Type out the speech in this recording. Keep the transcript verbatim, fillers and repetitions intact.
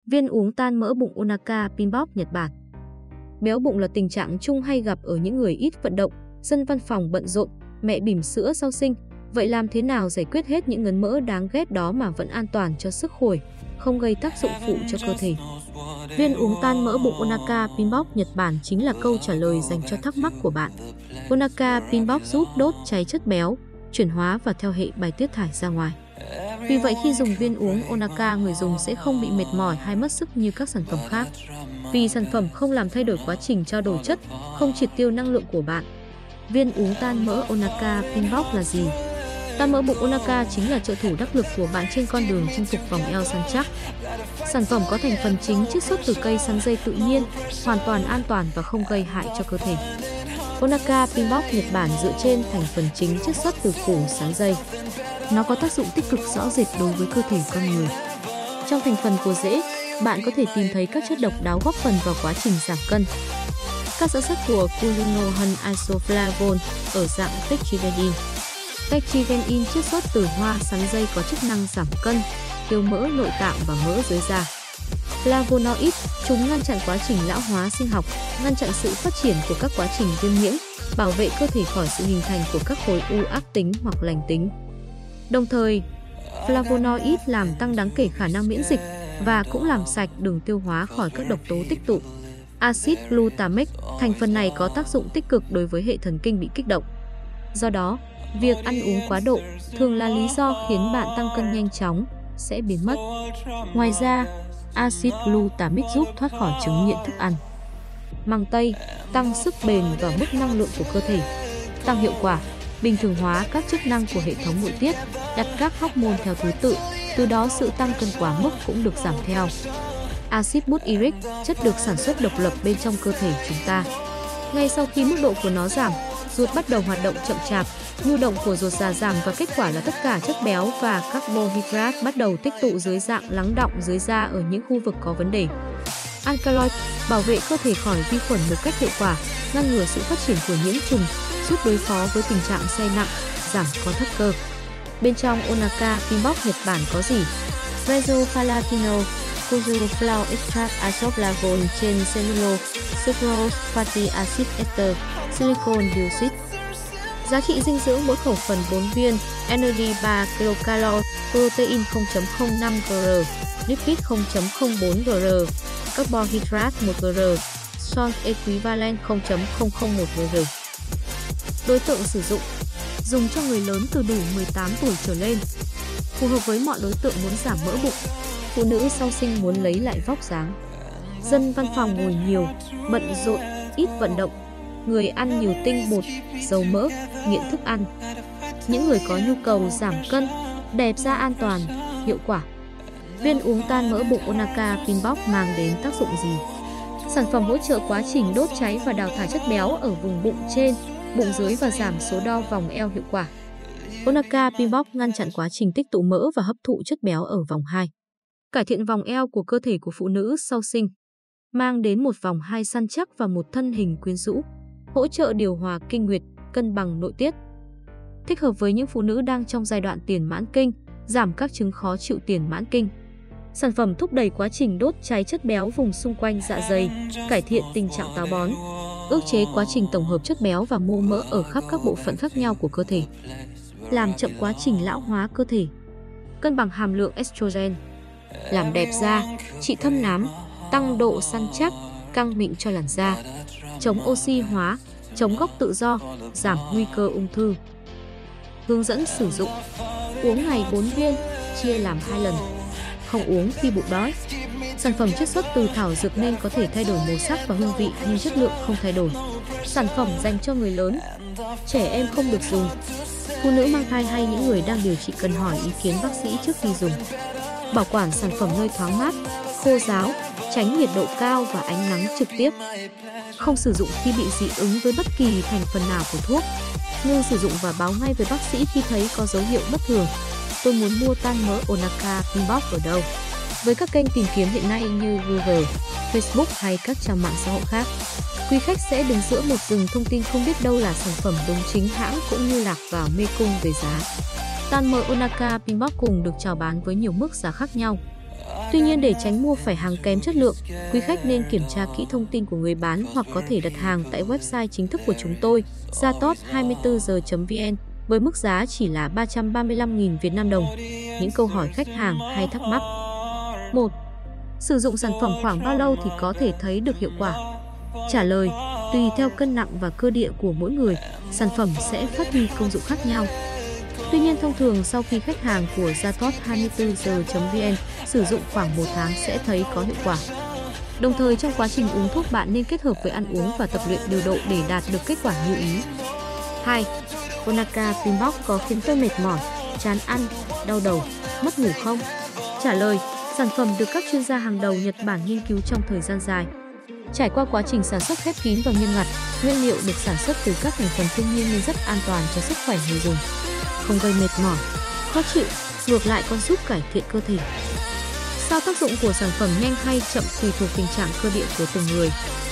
Viên uống tan mỡ bụng Onaka Pinbox Nhật Bản. Béo bụng là tình trạng chung hay gặp ở những người ít vận động, dân văn phòng bận rộn, mẹ bỉm sữa sau sinh. Vậy làm thế nào giải quyết hết những ngấn mỡ đáng ghét đó mà vẫn an toàn cho sức khỏe, không gây tác dụng phụ cho cơ thể? Viên uống tan mỡ bụng Onaka Pinbox Nhật Bản chính là câu trả lời dành cho thắc mắc của bạn. Onaka Pinbox giúp đốt cháy chất béo, chuyển hóa và theo hệ bài tiết thải ra ngoài. Vì vậy khi dùng viên uống Onaka, người dùng sẽ không bị mệt mỏi hay mất sức như các sản phẩm khác. Vì sản phẩm không làm thay đổi quá trình trao đổi chất, không triệt tiêu năng lượng của bạn. Viên uống tan mỡ Onaka Pinbox là gì? Tan mỡ bụng Onaka chính là trợ thủ đắc lực của bạn trên con đường chinh phục vòng eo săn chắc. Sản phẩm có thành phần chính chiết xuất từ cây sắn dây tự nhiên, hoàn toàn an toàn và không gây hại cho cơ thể. Onaka Pinbox Nhật Bản dựa trên thành phần chính chiết xuất từ củ sắn dây. Nó có tác dụng tích cực rõ rệt đối với cơ thể con người. Trong thành phần của rễ, bạn có thể tìm thấy các chất độc đáo góp phần vào quá trình giảm cân. Các dưỡng chất của Culinogen isoflavone ở dạng tetracycline. Tetracycline chiết xuất từ hoa sắn dây có chức năng giảm cân, tiêu mỡ nội tạng và mỡ dưới da. Flavonoid, chúng ngăn chặn quá trình lão hóa sinh học, ngăn chặn sự phát triển của các quá trình viêm nhiễm, bảo vệ cơ thể khỏi sự hình thành của các khối u ác tính hoặc lành tính. Đồng thời, flavonoid làm tăng đáng kể khả năng miễn dịch và cũng làm sạch đường tiêu hóa khỏi các độc tố tích tụ. Axit glutamic, thành phần này có tác dụng tích cực đối với hệ thần kinh bị kích động. Do đó, việc ăn uống quá độ thường là lý do khiến bạn tăng cân nhanh chóng, sẽ biến mất. Ngoài ra, axit glutamic giúp thoát khỏi chứng nghiện thức ăn. Măng tây, tăng sức bền và mức năng lượng của cơ thể, tăng hiệu quả, bình thường hóa các chức năng của hệ thống nội tiết, đặt các hormone theo thứ tự, từ đó sự tăng cân quá mức cũng được giảm theo. Axit butyric, chất được sản xuất độc lập bên trong cơ thể chúng ta. Ngay sau khi mức độ của nó giảm, ruột bắt đầu hoạt động chậm chạp, nhu động của ruột già giảm và kết quả là tất cả chất béo và carbohydrate bắt đầu tích tụ dưới dạng lắng đọng dưới da ở những khu vực có vấn đề. Alkaloid, bảo vệ cơ thể khỏi vi khuẩn một cách hiệu quả, ngăn ngừa sự phát triển của nhiễm trùng, giúp đối phó với tình trạng say nặng, giảm co thắt cơ. Bên trong Onaka Pinbox Nhật Bản có gì? Rhizophalatino, Curziflor extract isoflavone trên cellulose, sucrose, fatty acid ester, silicon dioxide. Giá trị dinh dưỡng mỗi khẩu phần bốn viên, energy ba kilocalo, protein không phẩy không năm gam, lipid không phẩy không bốn gam, carbohydrate một gam, salt equivalent không phẩy không không một gam. Đối tượng sử dụng: dùng cho người lớn từ đủ mười tám tuổi trở lên, phù hợp với mọi đối tượng muốn giảm mỡ bụng, phụ nữ sau sinh muốn lấy lại vóc dáng, dân văn phòng ngồi nhiều, bận rộn, ít vận động, người ăn nhiều tinh bột, dầu mỡ, nghiện thức ăn, những người có nhu cầu giảm cân, đẹp da an toàn, hiệu quả. Viên uống tan mỡ bụng Onaka Pinbox mang đến tác dụng gì? Sản phẩm hỗ trợ quá trình đốt cháy và đào thải chất béo ở vùng bụng trên, bụng dưới và giảm số đo vòng eo hiệu quả. Onaka Pinbox ngăn chặn quá trình tích tụ mỡ và hấp thụ chất béo ở vòng hai. Cải thiện vòng eo của cơ thể của phụ nữ sau sinh. Mang đến một vòng hai săn chắc và một thân hình quyến rũ. Hỗ trợ điều hòa kinh nguyệt, cân bằng nội tiết. Thích hợp với những phụ nữ đang trong giai đoạn tiền mãn kinh, giảm các chứng khó chịu tiền mãn kinh. Sản phẩm thúc đẩy quá trình đốt cháy chất béo vùng xung quanh dạ dày, cải thiện tình trạng táo bón, ức chế quá trình tổng hợp chất béo và mô mỡ ở khắp các bộ phận khác nhau của cơ thể, làm chậm quá trình lão hóa cơ thể, cân bằng hàm lượng estrogen, làm đẹp da, trị thâm nám, tăng độ săn chắc, căng mịn cho làn da, chống oxy hóa, chống gốc tự do, giảm nguy cơ ung thư. Hướng dẫn sử dụng: uống ngày bốn viên, chia làm hai lần. Không uống khi bụng đói. Sản phẩm chiết xuất từ thảo dược nên có thể thay đổi màu sắc và hương vị nhưng chất lượng không thay đổi. Sản phẩm dành cho người lớn, trẻ em không được dùng. Phụ nữ mang thai hay những người đang điều trị cần hỏi ý kiến bác sĩ trước khi dùng. Bảo quản sản phẩm nơi thoáng mát, khô ráo, tránh nhiệt độ cao và ánh nắng trực tiếp. Không sử dụng khi bị dị ứng với bất kỳ thành phần nào của thuốc. Ngưng sử dụng và báo ngay với bác sĩ khi thấy có dấu hiệu bất thường. Tôi muốn mua tan mỡ Onaka Pinbox ở đâu? Với các kênh tìm kiếm hiện nay như Google, Facebook hay các trang mạng xã hội khác, quý khách sẽ đứng giữa một rừng thông tin không biết đâu là sản phẩm đúng chính hãng cũng như lạc vào mê cung về giá. Tan mỡ Onaka Pinbox cùng được chào bán với nhiều mức giá khác nhau. Tuy nhiên, để tránh mua phải hàng kém chất lượng, quý khách nên kiểm tra kỹ thông tin của người bán hoặc có thể đặt hàng tại website chính thức của chúng tôi zatot hai mươi tư giờ chấm vn với mức giá chỉ là ba trăm ba mươi lăm nghìn Việt Nam đồng. Những câu hỏi khách hàng hay thắc mắc. một. Sử dụng sản phẩm khoảng bao lâu thì có thể thấy được hiệu quả? Trả lời: tùy theo cân nặng và cơ địa của mỗi người, sản phẩm sẽ phát huy công dụng khác nhau. Tuy nhiên, thông thường sau khi khách hàng của zatot hai mươi tư giờ chấm vn sử dụng khoảng một tháng sẽ thấy có hiệu quả. Đồng thời, trong quá trình uống thuốc, bạn nên kết hợp với ăn uống và tập luyện điều độ để đạt được kết quả như ý. hai. Onaca Pinbox có khiến tôi mệt mỏi, chán ăn, đau đầu, mất ngủ không? Trả lời: sản phẩm được các chuyên gia hàng đầu Nhật Bản nghiên cứu trong thời gian dài. Trải qua quá trình sản xuất khép kín và nghiêm ngặt, nguyên liệu được sản xuất từ các thành phần thiên nhiên nên rất an toàn cho sức khỏe người dùng. Không gây mệt mỏi, khó chịu, ngược lại còn giúp cải thiện cơ thể. Sao tác dụng của sản phẩm nhanh hay chậm tùy thuộc tình trạng cơ địa của từng người.